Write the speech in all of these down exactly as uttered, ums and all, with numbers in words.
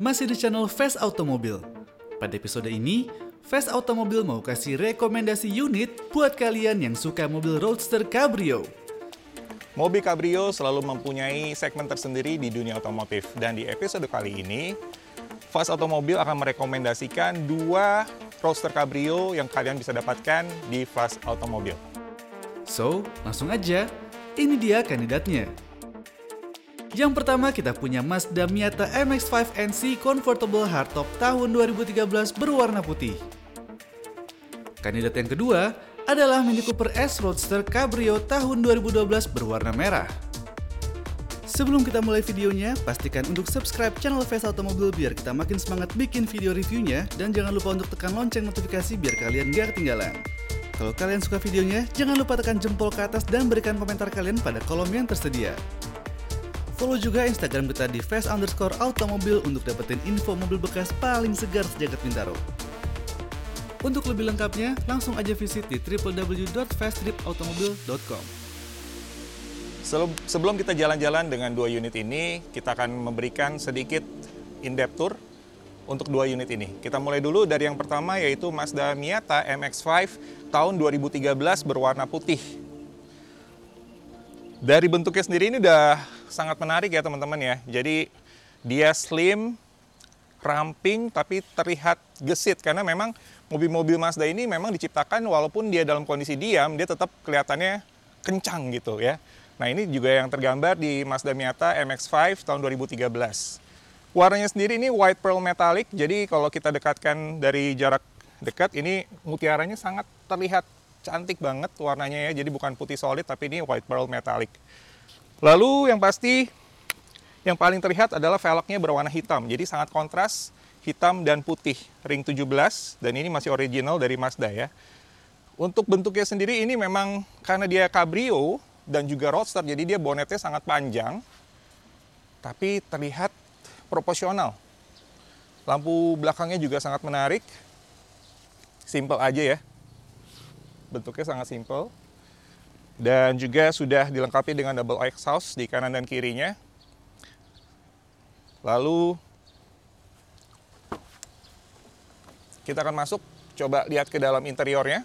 masih di channel Fast Automobil. Pada episode ini, Fast Automobil mau kasih rekomendasi unit buat kalian yang suka mobil roadster cabrio. Mobil cabrio selalu mempunyai segmen tersendiri di dunia otomotif. Dan di episode kali ini, Fast Automobil akan merekomendasikan dua roadster cabrio yang kalian bisa dapatkan di Fast Automobil. So, langsung aja, ini dia kandidatnya. Yang pertama kita punya Mazda Miata M X lima N C Convertible Hardtop tahun dua ribu tiga belas berwarna putih. Kandidat yang kedua adalah Mini Cooper S Roadster Cabrio tahun dua ribu dua belas berwarna merah. Sebelum kita mulai videonya, pastikan untuk subscribe channel Fast Automobil biar kita makin semangat bikin video reviewnya, dan jangan lupa untuk tekan lonceng notifikasi biar kalian gak ketinggalan. Kalau kalian suka videonya, jangan lupa tekan jempol ke atas dan berikan komentar kalian pada kolom yang tersedia. Follow juga Instagram kita di fast underscore automobil untuk dapetin info mobil bekas paling segar sejagat Bintaro. Untuk lebih lengkapnya, langsung aja visit di w w w dot fast trip automobil dot com. Sebelum kita jalan-jalan dengan dua unit ini, kita akan memberikan sedikit in-depth tour untuk dua unit ini. Kita mulai dulu dari yang pertama, yaitu Mazda Miata M X lima tahun dua ribu tiga belas berwarna putih. Dari bentuknya sendiri ini udah sangat menarik ya teman-teman ya. Jadi dia slim, ramping, tapi terlihat gesit. Karena memang mobil-mobil Mazda ini memang diciptakan walaupun dia dalam kondisi diam, dia tetap kelihatannya kencang gitu ya. Nah ini juga yang tergambar di Mazda Miata M X lima tahun dua ribu tiga belas. Warnanya sendiri ini white pearl metallic. Jadi kalau kita dekatkan dari jarak dekat, ini mutiaranya sangat terlihat cantik banget warnanya ya, jadi bukan putih solid tapi ini white pearl metallic. Lalu yang pasti yang paling terlihat adalah velgnya berwarna hitam, jadi sangat kontras hitam dan putih, ring tujuh belas, dan ini masih original dari Mazda ya. Untuk bentuknya sendiri ini memang karena dia cabrio dan juga roadster, jadi dia bonetnya sangat panjang tapi terlihat proporsional. Lampu belakangnya juga sangat menarik, simple aja ya. Bentuknya sangat simple, dan juga sudah dilengkapi dengan double exhaust di kanan dan kirinya. Lalu kita akan masuk, coba lihat ke dalam interiornya.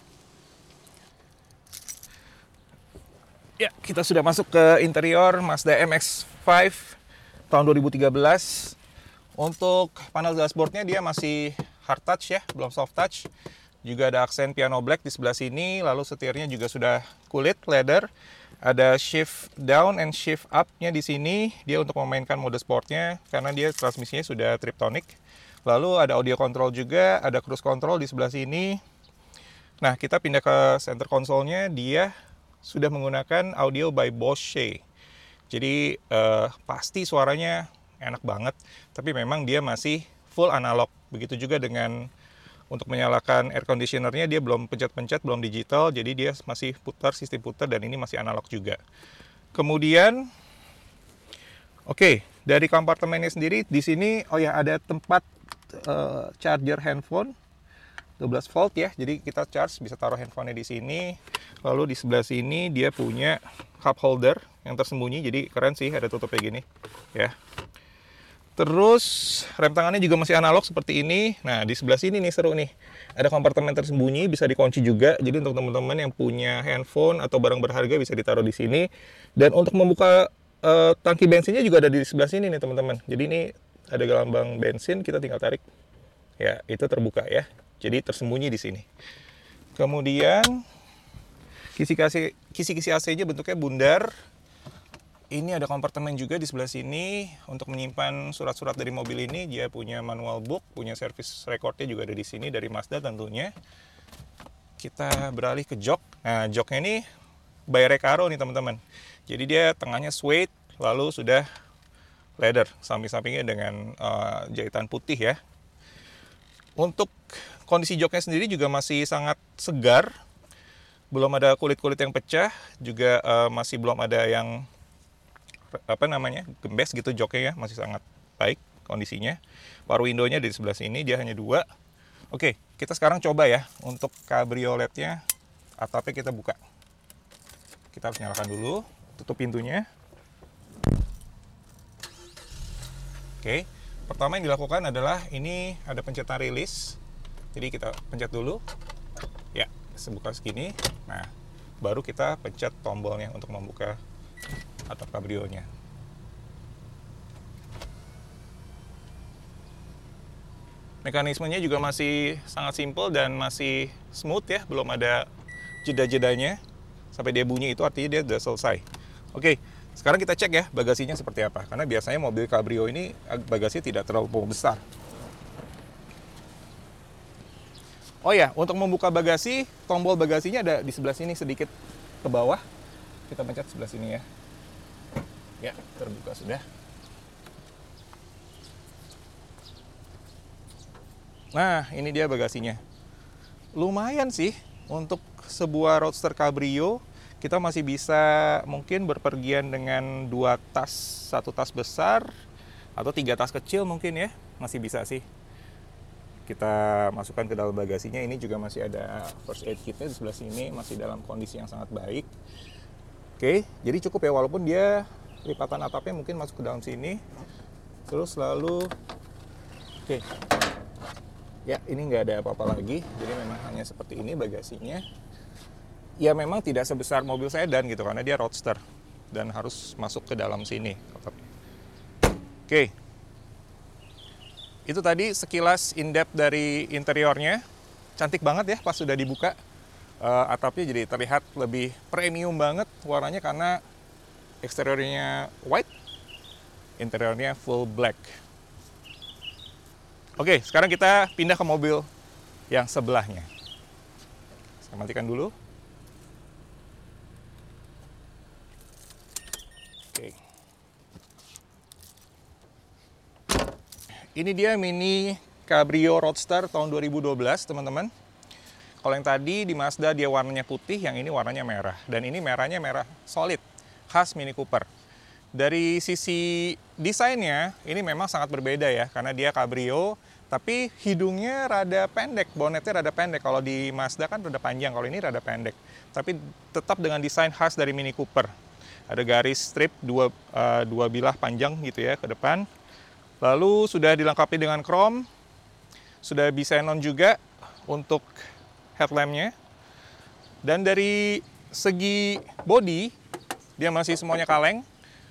Ya, kita sudah masuk ke interior Mazda M X lima tahun dua ribu tiga belas. Untuk panel dashboardnya dia masih hard touch ya, belum soft touch. Juga ada aksen piano black di sebelah sini, lalu setirnya juga sudah kulit, leather. Ada shift down and shift up-nya di sini, dia untuk memainkan mode sportnya, karena dia transmisinya sudah Triptonic. Lalu ada audio control juga, ada cruise control di sebelah sini. Nah, kita pindah ke center console-nya, dia sudah menggunakan audio by Bose. Jadi, eh, pasti suaranya enak banget, tapi memang dia masih full analog. Begitu juga dengan untuk menyalakan air conditioner-nya, dia belum pencet-pencet, belum digital, jadi dia masih putar, sistem putar, dan ini masih analog juga. Kemudian, oke, okay, dari kompartemennya sendiri, di sini, oh ya, ada tempat uh, charger handphone, dua belas volt ya, jadi kita charge, bisa taruh handphonenya di sini. Lalu di sebelah sini, dia punya cup holder yang tersembunyi, jadi keren sih, ada tutupnya gini, ya. Terus rem tangannya juga masih analog seperti ini. Nah di sebelah sini nih seru nih, ada kompartemen tersembunyi, bisa dikunci juga. Jadi untuk teman-teman yang punya handphone atau barang berharga bisa ditaruh di sini. Dan untuk membuka uh, tangki bensinnya juga ada di sebelah sini nih teman-teman. Jadi ini ada lambang bensin, kita tinggal tarik. Ya itu terbuka ya. Jadi tersembunyi di sini. Kemudian kisi-kisi kisi-kisi A C-nya bentuknya bundar. Ini ada kompartemen juga di sebelah sini untuk menyimpan surat-surat dari mobil ini. Dia punya manual book, punya service recordnya juga ada di sini dari Mazda tentunya. Kita beralih ke jok. Nah, joknya ini by Recaro nih teman-teman. Jadi dia tengahnya suede, lalu sudah leather, samping-sampingnya dengan uh, jahitan putih ya. Untuk kondisi joknya sendiri juga masih sangat segar. Belum ada kulit-kulit yang pecah, juga uh, masih belum ada yang apa namanya gembes gitu joknya ya, masih sangat baik kondisinya. Power window-nya di sebelah sini, dia hanya dua. Oke, kita sekarang coba ya untuk cabrioletnya, atapnya kita buka. Kita harus nyalakan dulu, tutup pintunya. Oke, pertama yang dilakukan adalah ini ada pencetan rilis. Jadi kita pencet dulu. Ya, sebuka segini. Nah, baru kita pencet tombolnya untuk membuka atap kabrionya. Mekanismenya juga masih sangat simple dan masih smooth ya, belum ada jeda-jedanya. Sampai dia bunyi itu artinya dia sudah selesai. Oke, sekarang kita cek ya bagasinya seperti apa. Karena biasanya mobil cabrio ini bagasinya tidak terlalu besar. Oh ya, untuk membuka bagasi, tombol bagasinya ada di sebelah sini sedikit ke bawah. Kita pencet sebelah sini ya. Ya, terbuka sudah. Nah, ini dia bagasinya. Lumayan sih untuk sebuah roadster cabrio. Kita masih bisa mungkin berpergian dengan dua tas, satu tas besar atau tiga tas kecil mungkin ya, masih bisa sih. Kita masukkan ke dalam bagasinya. Ini juga masih ada first aid kitnya di sebelah sini, masih dalam kondisi yang sangat baik. Oke, jadi cukup ya, walaupun dia lipatan atapnya mungkin masuk ke dalam sini. Terus lalu, oke. Ya, ini nggak ada apa-apa lagi, jadi memang hanya seperti ini bagasinya. Ya memang tidak sebesar mobil sedan gitu, karena dia roadster dan harus masuk ke dalam sini. Oke, itu tadi sekilas in-depth dari interiornya. Cantik banget ya pas sudah dibuka. Uh, atapnya jadi terlihat lebih premium banget warnanya karena eksteriornya white, interiornya full black. Oke, sekarang kita pindah ke mobil yang sebelahnya. Saya matikan dulu. Oke. Ini dia Mini Cabrio Roadster tahun dua ribu dua belas, teman-teman. Kalau yang tadi di Mazda dia warnanya putih, yang ini warnanya merah. Dan ini merahnya merah solid, khas Mini Cooper. Dari sisi desainnya, ini memang sangat berbeda ya, karena dia cabrio, tapi hidungnya rada pendek, bonetnya rada pendek. Kalau di Mazda kan rada panjang, kalau ini rada pendek. Tapi tetap dengan desain khas dari Mini Cooper. Ada garis strip dua, uh, dua bilah panjang gitu ya ke depan. Lalu sudah dilengkapi dengan chrome, sudah xenon juga untuk headlampnya. Dan dari segi body, dia masih semuanya kaleng.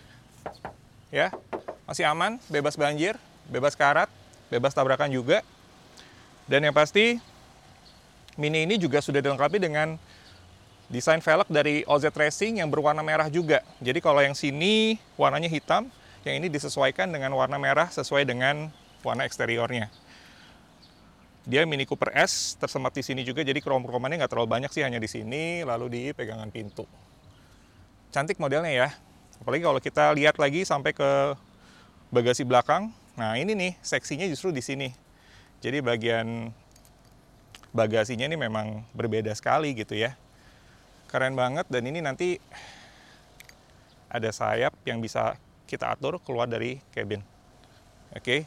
Ya, masih aman, bebas banjir, bebas karat, bebas tabrakan juga. Dan yang pasti Mini ini juga sudah dilengkapi dengan desain velg dari O Z Racing yang berwarna merah juga. Jadi kalau yang sini warnanya hitam, yang ini disesuaikan dengan warna merah sesuai dengan warna eksteriornya. Dia Mini Cooper S tersemat di sini juga, jadi krom-kromannya nggak terlalu banyak sih, hanya di sini, lalu di pegangan pintu. Cantik modelnya ya. Apalagi kalau kita lihat lagi sampai ke bagasi belakang. Nah, ini nih seksinya justru di sini. Jadi bagian bagasinya ini memang berbeda sekali gitu ya. Keren banget, dan ini nanti ada sayap yang bisa kita atur keluar dari cabin. Oke.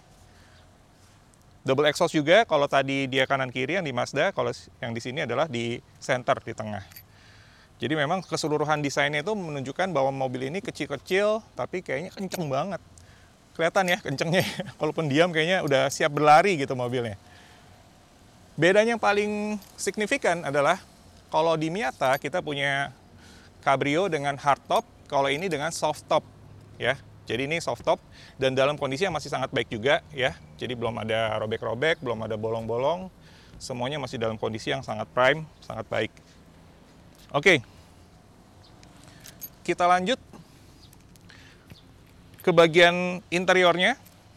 Double exhaust juga, kalau tadi dia kanan kiri yang di Mazda, kalau yang di sini adalah di center, di tengah. Jadi memang keseluruhan desainnya itu menunjukkan bahwa mobil ini kecil-kecil, tapi kayaknya kenceng banget. Kelihatan ya kencengnya, walaupun diam kayaknya udah siap berlari gitu mobilnya. Bedanya yang paling signifikan adalah, kalau di Miata kita punya Cabrio dengan hardtop, kalau ini dengan softtop ya. Jadi ini softtop dan dalam kondisi yang masih sangat baik juga ya. Jadi belum ada robek-robek, belum ada bolong-bolong. Semuanya masih dalam kondisi yang sangat prime, sangat baik. Oke, kita lanjut ke bagian interiornya.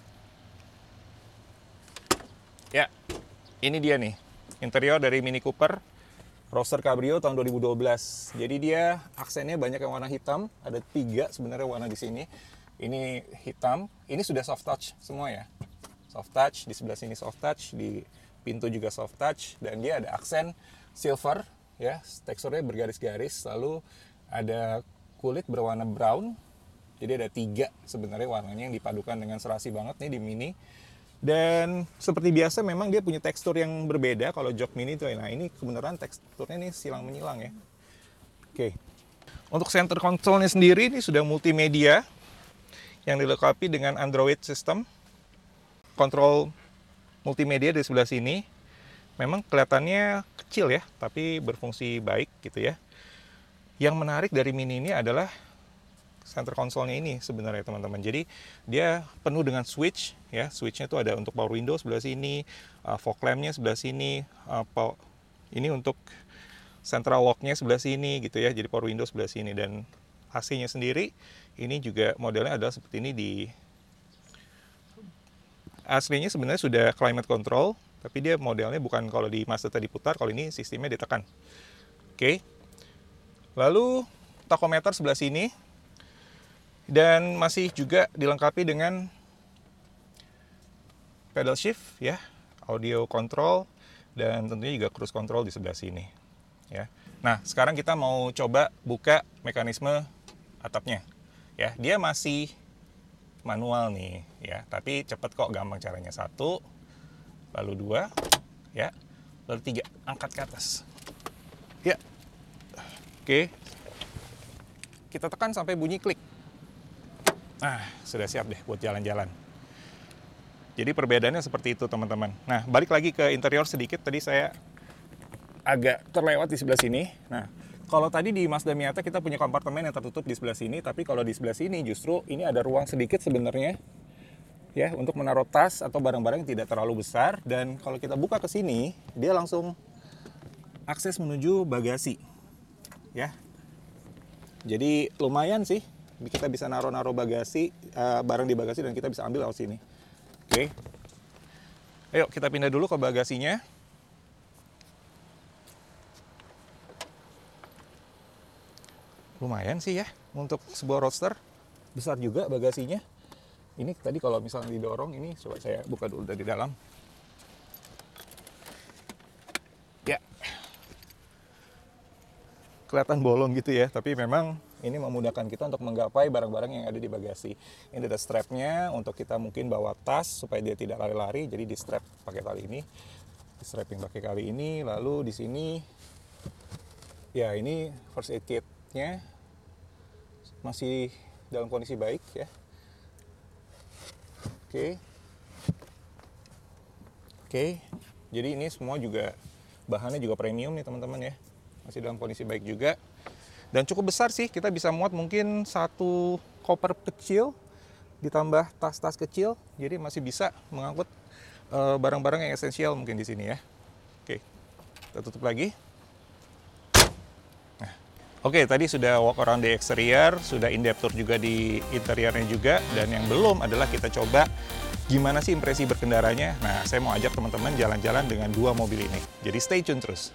Ya, ini dia nih, interior dari Mini Cooper Roadster Cabrio tahun dua ribu dua belas. Jadi dia aksennya banyak yang warna hitam, ada tiga sebenarnya warna di sini. Ini hitam, ini sudah soft touch semua ya. Soft touch, di sebelah sini soft touch, di pintu juga soft touch, dan dia ada aksen silver. Ya, teksturnya bergaris-garis, lalu ada kulit berwarna brown. Jadi ada tiga sebenarnya warnanya yang dipadukan dengan serasi banget nih di Mini. Dan seperti biasa memang dia punya tekstur yang berbeda kalau jok Mini itu. Nah, ini kebenaran teksturnya nih silang menyilang ya. Oke. Untuk center console-nya sendiri ini sudah multimedia yang dilengkapi dengan Android system. kontrol multimedia di sebelah sini. Memang kelihatannya kecil ya, tapi berfungsi baik gitu ya. Yang menarik dari Mini ini adalah center console-nya ini sebenarnya teman-teman. Jadi dia penuh dengan switch ya. Switch-nya tuh ada untuk power window sebelah sini, uh, fog lamp-nya sebelah sini, uh, ini untuk central lock-nya sebelah sini gitu ya. Jadi power window sebelah sini, dan A C-nya sendiri ini juga modelnya adalah seperti ini. Di aslinya sebenarnya sudah climate control, tapi dia modelnya bukan kalau di Mazda tadi putar, kalau ini sistemnya ditekan. Oke. Lalu tachometer sebelah sini, dan masih juga dilengkapi dengan pedal shift ya, audio control, dan tentunya juga cruise control di sebelah sini ya. Nah, sekarang kita mau coba buka mekanisme atapnya ya. Dia masih manual nih ya, tapi cepet kok, gampang caranya. Satu, lalu dua ya, lalu tiga, angkat ke atas ya. Oke, kita tekan sampai bunyi klik. Nah, sudah siap deh buat jalan-jalan. Jadi perbedaannya seperti itu teman-teman. Nah, balik lagi ke interior sedikit. Tadi saya agak terlewat di sebelah sini. Nah, kalau tadi di Mazda Miata kita punya kompartemen yang tertutup di sebelah sini, tapi kalau di sebelah sini justru ini ada ruang sedikit sebenarnya ya, untuk menaruh tas atau barang-barang yang tidak terlalu besar. Dan kalau kita buka ke sini, dia langsung akses menuju bagasi ya. Jadi lumayan sih, kita bisa naruh-naruh bagasi, uh, barang di bagasi, dan kita bisa ambil lewat sini. Oke, ayo kita pindah dulu ke bagasinya. Lumayan sih ya untuk sebuah roadster, besar juga bagasinya. Ini tadi kalau misalnya didorong, ini coba saya buka dulu dari dalam ya. Kelihatan bolong gitu ya, tapi memang ini memudahkan kita untuk menggapai barang-barang yang ada di bagasi. Ini ada strapnya untuk kita mungkin bawa tas supaya dia tidak lari-lari, jadi di strap pakai tali ini, di strapping pakai kali ini. Lalu di sini ya, ini first aid kit-nya masih dalam kondisi baik ya. Oke. Oke. Jadi ini semua juga bahannya juga premium nih teman-teman ya. Masih dalam kondisi baik juga. Dan cukup besar sih, kita bisa muat mungkin satu koper kecil ditambah tas-tas kecil. Jadi masih bisa mengangkut uh, barang-barang yang esensial mungkin di sini ya. Oke. Kita tutup lagi. Oke, tadi sudah walk around di eksterior, sudah in-depth tour juga di interiornya juga, dan yang belum adalah kita coba gimana sih impresi berkendaranya. Nah, saya mau ajak teman-teman jalan-jalan dengan dua mobil ini. Jadi stay tune terus.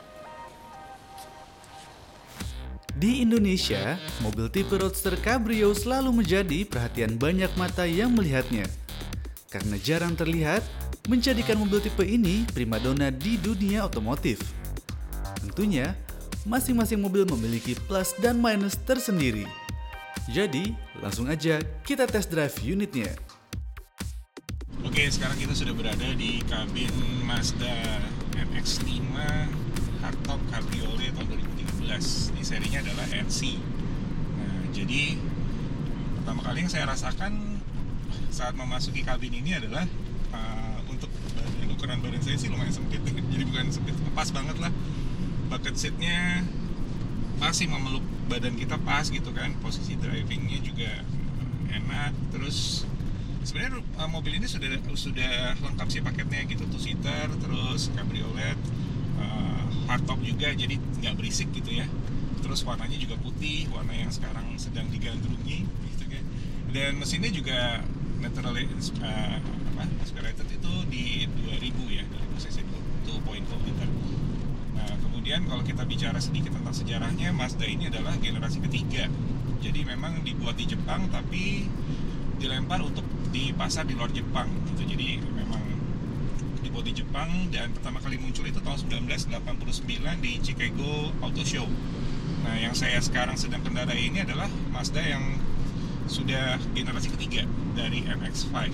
Di Indonesia, mobil tipe Roadster Cabrio selalu menjadi perhatian banyak mata yang melihatnya. Karena jarang terlihat, menjadikan mobil tipe ini primadona di dunia otomotif. Tentunya, masing-masing mobil memiliki plus dan minus tersendiri. Jadi, langsung aja kita test drive unitnya. Oke, sekarang kita sudah berada di kabin Mazda M X lima Hardtop Cabriolet tahun dua ribu tiga belas. Ini serinya adalah N C. Nah, jadi pertama kali yang saya rasakan saat memasuki kabin ini adalah uh, untuk badan, ukuran badan saya sih lumayan sempit. Jadi bukan sempit, pas banget lah. Bucket seatnya pas sih, memeluk badan kita pas gitu kan. Posisi drivingnya juga enak. Terus sebenarnya uh, mobil ini sudah sudah lengkap sih paketnya gitu, two seater, terus cabriolet, uh, hardtop juga, jadi nggak berisik gitu ya. Terus warnanya juga putih, warna yang sekarang sedang digandrungi gitu kan. Dan mesinnya juga natural uh, apa, aspirated itu di dua ribu ya, dua ribu cc, dua koma nol liter. Nah, kemudian kalau kita bicara sedikit tentang sejarahnya, Mazda ini adalah generasi ketiga. Jadi memang dibuat di Jepang, tapi dilempar untuk di pasar di luar Jepang gitu. Jadi memang dibuat di Jepang, dan pertama kali muncul itu tahun seribu sembilan ratus delapan puluh sembilan di Chicago Auto Show. Nah, yang saya sekarang sedang kendarai ini adalah Mazda yang sudah generasi ketiga dari M X lima.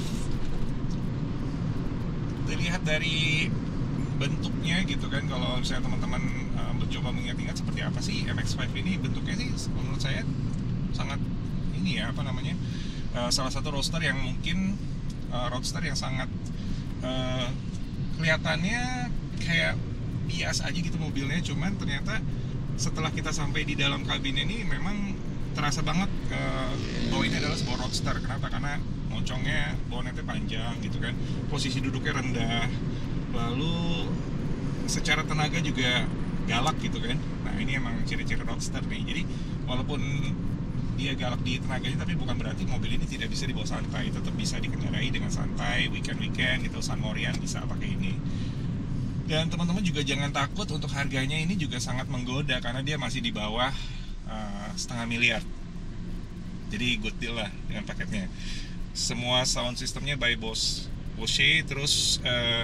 Dilihat dari bentuknya gitu kan, kalau misalnya teman-teman uh, mencoba mengingat-ingat seperti apa sih M X lima ini, bentuknya sih menurut saya sangat ini ya, apa namanya, uh, salah satu roadster yang mungkin uh, roadster yang sangat uh, kelihatannya kayak biasa aja gitu mobilnya, cuman ternyata setelah kita sampai di dalam kabin ini memang terasa banget uh, bahwa ini adalah sebuah roadster. Kenapa? Karena moncongnya, bonetnya panjang gitu kan, posisi duduknya rendah, lalu secara tenaga juga galak gitu kan. Nah ini emang ciri-ciri roadster nih. Jadi walaupun dia galak di tenaganya, tapi bukan berarti mobil ini tidak bisa dibawa santai. Tetap bisa dikendarai dengan santai, weekend-weekend gitu, San Morian bisa pakai ini. Dan teman-teman juga jangan takut untuk harganya, ini juga sangat menggoda karena dia masih di bawah uh, setengah miliar. Jadi good deal lah dengan paketnya. Semua sound systemnya by Bose, Bose, terus uh,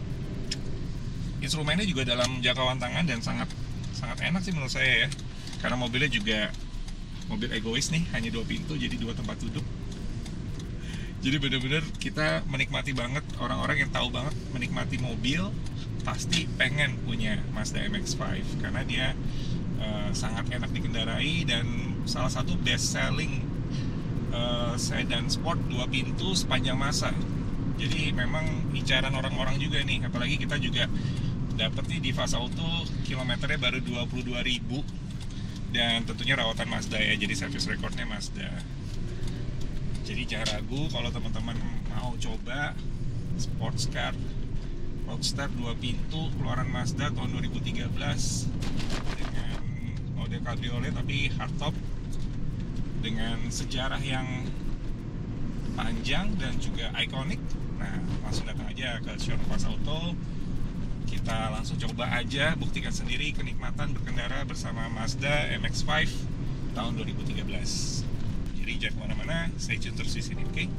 instrumennya juga dalam jangkauan tangan dan sangat sangat enak sih menurut saya ya. Karena mobilnya juga mobil egois nih, hanya dua pintu jadi dua tempat duduk. Jadi benar-benar kita menikmati banget, orang-orang yang tahu banget menikmati mobil pasti pengen punya Mazda M X five karena dia uh, sangat enak dikendarai dan salah satu best selling uh, sedan sport dua pintu sepanjang masa. Jadi memang incaran orang-orang juga nih, apalagi kita juga dapat nih di Fast Auto kilometernya baru dua puluh dua ribu dan tentunya rawatan Mazda ya, jadi service recordnya Mazda. Jadi jangan ragu kalau teman-teman mau coba sports car roadster dua pintu keluaran Mazda tahun dua ribu tiga belas dengan mode cabriolet tapi hardtop dengan sejarah yang panjang dan juga ikonik. Nah langsung datang aja ke showroom Fast Auto, kita langsung coba aja, buktikan sendiri kenikmatan berkendara bersama Mazda M X five tahun dua ribu tiga belas. Jadi jangan kemana-mana, stay tune terus di sini, oke? Okay?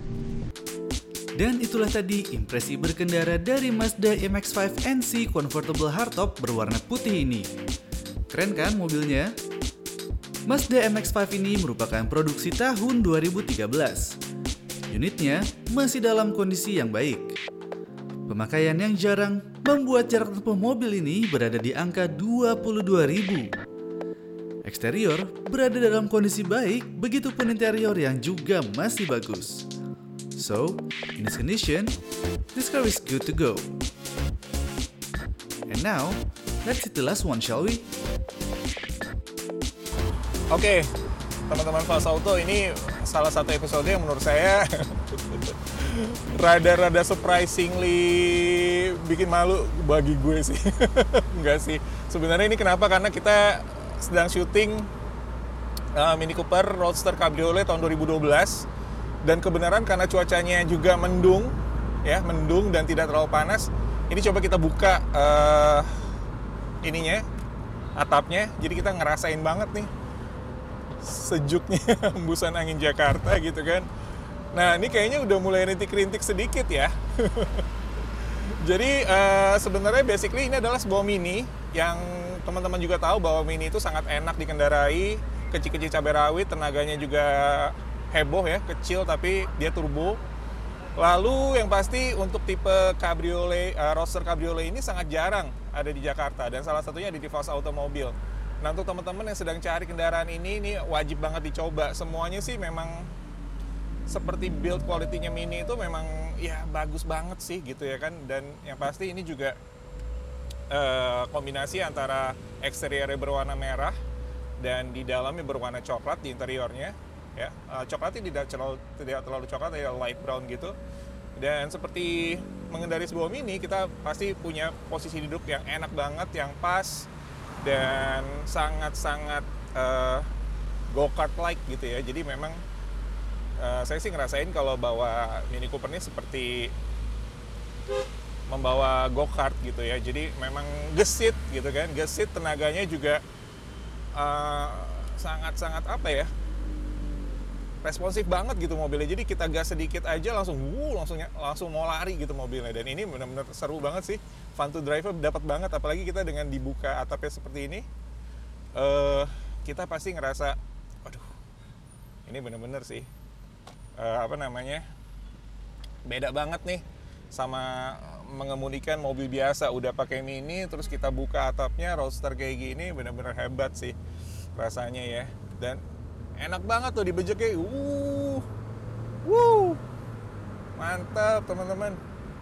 Dan itulah tadi impresi berkendara dari Mazda M X five N C Convertible Hardtop berwarna putih ini. Keren kan mobilnya? Mazda M X five ini merupakan produksi tahun dua ribu tiga belas. Unitnya masih dalam kondisi yang baik. Pemakaian yang jarang membuat jarak tempuh mobil ini berada di angka dua puluh dua ribu. Eksterior berada dalam kondisi baik, begitupun interior yang juga masih bagus. So, in this condition, this car is good to go. And now, let's hit the last one, shall we? Oke, okay, teman-teman Fast Auto, ini salah satu episode yang menurut saya rada-rada surprisingly bikin malu bagi gue sih. Enggak sih. Sebenarnya ini kenapa? Karena kita sedang syuting uh, Mini Cooper Roadster Cabriolet tahun dua ribu dua belas. Dan kebenaran karena cuacanya juga mendung, ya mendung dan tidak terlalu panas. Ini coba kita buka uh, ininya, atapnya. Jadi kita ngerasain banget nih sejuknya hembusan angin Jakarta gitu kan. Nah ini kayaknya udah mulai rintik-rintik sedikit ya. Jadi uh, sebenarnya basically ini adalah sebuah Mini yang teman-teman juga tahu bahwa Mini itu sangat enak dikendarai, kecil-kecil cabai rawit, tenaganya juga heboh ya, kecil tapi dia turbo. Lalu yang pasti untuk tipe cabriolet, uh, roadster cabriolet ini sangat jarang ada di Jakarta dan salah satunya ada di Fast Automobil. Nah untuk teman-teman yang sedang cari kendaraan ini, ini wajib banget dicoba. Semuanya sih memang seperti build quality-nya Mini itu memang ya bagus banget sih gitu ya kan. Dan yang pasti ini juga uh, kombinasi antara eksteriornya berwarna merah dan di dalamnya berwarna coklat di interiornya. Ya, uh, coklatnya tidak terlalu tidak terlalu coklat ya, light brown gitu. Dan seperti mengendarai sebuah Mini, kita pasti punya posisi duduk yang enak banget, yang pas dan sangat-sangat uh, go-kart like gitu ya. Jadi memang uh, saya sih ngerasain kalau bawa Mini Cooper ini seperti membawa go-kart gitu ya. Jadi memang gesit gitu kan, gesit, tenaganya juga uh, sangat-sangat apa ya? Responsif banget gitu mobilnya. Jadi kita gas sedikit aja langsung wuh, langsung langsung mau lari gitu mobilnya. Dan ini benar-benar seru banget sih. Fun to drive dapat banget, apalagi kita dengan dibuka atapnya seperti ini. Uh, kita pasti ngerasa waduh. Ini benar-benar sih uh, apa namanya? Beda banget nih sama mengemudikan mobil biasa. Udah pakai Mini terus kita buka atapnya roadster kayak gini, benar-benar hebat sih rasanya ya. Dan enak banget tuh dibejeknya, uh, wuh, Mantap teman-teman.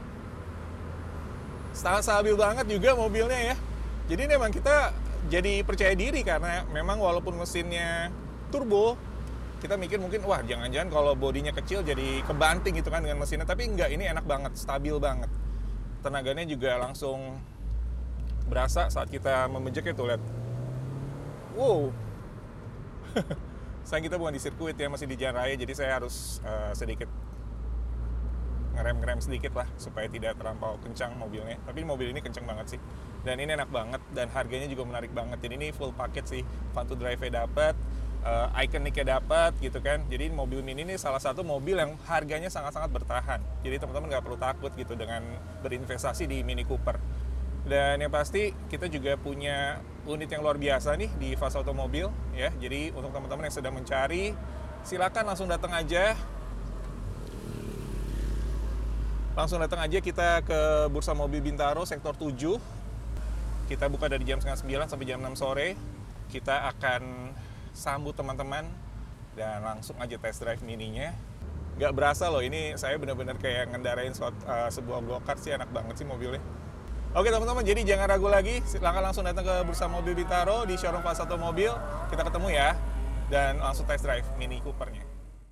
Sangat stabil banget juga mobilnya ya. Jadi ini memang kita jadi percaya diri karena memang walaupun mesinnya turbo, kita mikir mungkin wah jangan-jangan kalau bodinya kecil jadi kebanting gitu kan dengan mesinnya, tapi enggak, ini enak banget, stabil banget. Tenaganya juga langsung berasa saat kita memejeknya tuh, lihat. Wow. Sayang kita bukan di sirkuit ya, masih di jalan raya, jadi saya harus uh, sedikit ngerem-ngerem sedikit lah supaya tidak terlampau kencang mobilnya. Tapi mobil ini kencang banget sih. Dan ini enak banget dan harganya juga menarik banget. Jadi ini full paket sih. Fun to drive-nya dapat, uh, iconicnya dapat gitu kan. Jadi mobil Mini ini salah satu mobil yang harganya sangat-sangat bertahan. Jadi teman-teman nggak perlu takut gitu dengan berinvestasi di Mini Cooper. Dan yang pasti kita juga punya unit yang luar biasa nih di Fast Automobil ya. Jadi untuk teman-teman yang sedang mencari, silakan langsung datang aja. Langsung datang aja kita ke Bursa Mobil Bintaro sektor tujuh. Kita buka dari jam setengah sembilan sampai jam enam sore. Kita akan sambut teman-teman dan langsung aja test drive Mininya. Gak berasa loh, ini saya benar-benar kayak ngendarain suat, uh, sebuah go-kart sih, enak banget sih mobilnya. Oke teman-teman, jadi jangan ragu lagi, silakan langsung datang ke Bursa Mobil Bintaro di showroom Fast Automobil. Kita ketemu ya, dan langsung test drive Mini Cooper-nya.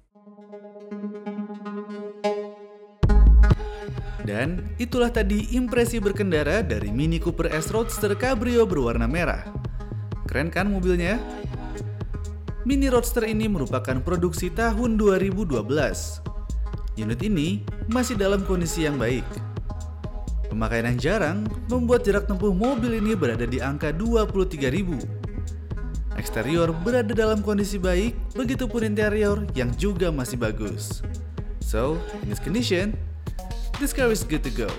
Dan itulah tadi impresi berkendara dari Mini Cooper S Roadster Cabrio berwarna merah. Keren kan mobilnya? Mini Roadster ini merupakan produksi tahun dua ribu dua belas. Unit ini masih dalam kondisi yang baik. Pemakaian yang jarang membuat jarak tempuh mobil ini berada di angka dua puluh tiga ribu. Eksterior berada dalam kondisi baik, begitupun interior yang juga masih bagus. So, in this condition, this car is good to go.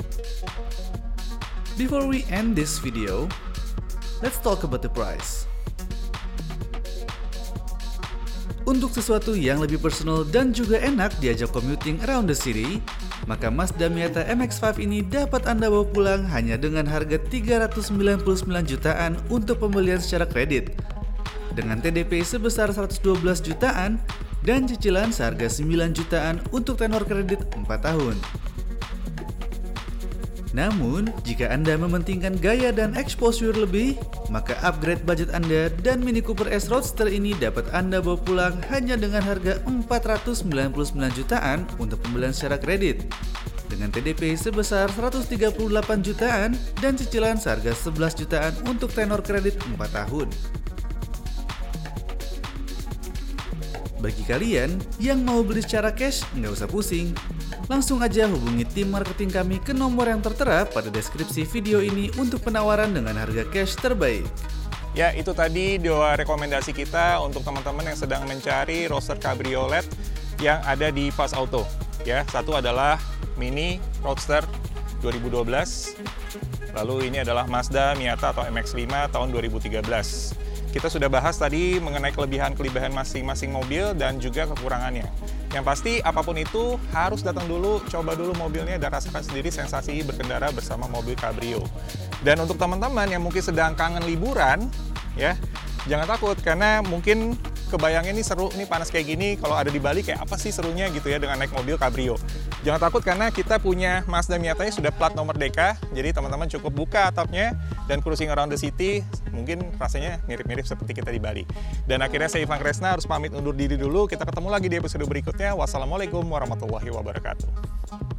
Before we end this video, let's talk about the price. Untuk sesuatu yang lebih personal dan juga enak diajak commuting around the city, maka Mazda Miata M X lima ini dapat Anda bawa pulang hanya dengan harga tiga ratus sembilan puluh sembilan jutaan untuk pembelian secara kredit, dengan T D P sebesar seratus dua belas jutaan dan cicilan seharga sembilan jutaan untuk tenor kredit empat tahun. Namun, jika Anda mementingkan gaya dan exposure lebih, maka upgrade budget Anda dan Mini Cooper S Roadster ini dapat Anda bawa pulang hanya dengan harga empat ratus sembilan puluh sembilan jutaan untuk pembelian secara kredit, dengan T D P sebesar seratus tiga puluh delapan jutaan dan cicilan seharga sebelas jutaan untuk tenor kredit empat tahun. Bagi kalian yang mau beli secara cash, nggak usah pusing. Langsung aja hubungi tim marketing kami ke nomor yang tertera pada deskripsi video ini untuk penawaran dengan harga cash terbaik. Ya, itu tadi dua rekomendasi kita untuk teman-teman yang sedang mencari Roadster Cabriolet yang ada di Fast Auto. Ya, satu adalah Mini Roadster dua ribu dua belas. Lalu ini adalah Mazda Miata atau M X lima tahun dua ribu tiga belas. Kita sudah bahas tadi mengenai kelebihan-kelebihan masing-masing mobil dan juga kekurangannya. Yang pasti apapun itu harus datang dulu, coba dulu mobilnya dan rasakan sendiri sensasi berkendara bersama mobil Cabrio. Dan untuk teman-teman yang mungkin sedang kangen liburan, ya jangan takut karena mungkin kebayangnya nih seru, nih panas kayak gini, kalau ada di Bali kayak apa sih serunya gitu ya dengan naik mobil Cabrio. Jangan takut karena kita punya Mazda Miata-nya sudah plat nomor D K, jadi teman-teman cukup buka atapnya dan cruising around the city, mungkin rasanya mirip-mirip seperti kita di Bali. Dan akhirnya saya Ivan Kresna harus pamit undur diri dulu, kita ketemu lagi di episode berikutnya. Wassalamualaikum warahmatullahi wabarakatuh.